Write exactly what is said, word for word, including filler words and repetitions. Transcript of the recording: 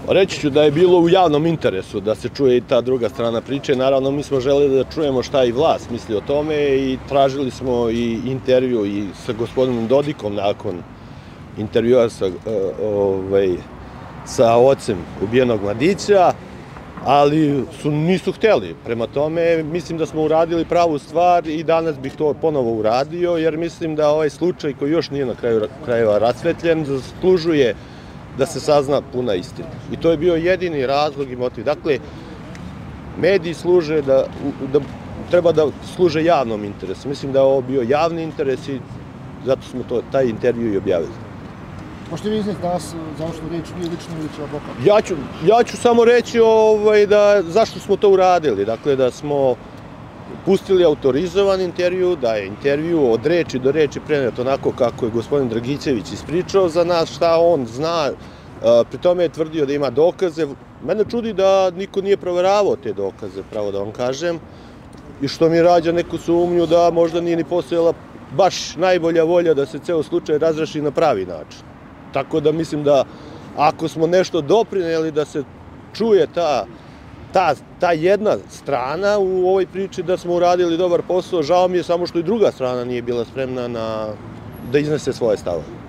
Reći ću da je bilo u javnom interesu da se čuje i ta druga strana priče. Naravno, mi smo želeli da čujemo šta i vlast misli o tome i tražili smo i intervju i sa gospodinom Dodikom nakon intervjua sa, ovaj, sa ocem ubijenog mladića, ali su, nisu hteli. Prema tome, mislim da smo uradili pravu stvar i danas bih to ponovo uradio, jer mislim da ovaj slučaj koji još nije na kraju krajeva rasvetljen, zaslužuje da se sazna puna istina. I to je bio jedini razlog i motiv. Dakle, mediji služe da, da treba da služe javnom interesu. Mislim da je ovo bio javni interes i zato smo to, taj intervju i objavili. Možete vi izneti danas završnu reč, nije lično ili će advokat? Ja ću, ja ću samo reći ovaj, da, zašto smo to uradili. Dakle, da smo pustili autorizovan intervju, da je intervju od reči do reči prenet onako kako je gospodin Dragićević ispričao za nas, šta on zna. Pri tome je tvrdio da ima dokaze. Mene čudi da niko nije proveravao te dokaze, pravo da vam kažem, i što mi rađa neku sumnju da možda nije ni postojala baš najbolja volja da se ceo slučaj razreši na pravi način. Tako da mislim da ako smo nešto doprineli da se čuje ta, ta, ta jedna strana u ovoj priči, da smo uradili dobar posao, žao mi je samo što i druga strana nije bila spremna na, da iznese svoje stavove.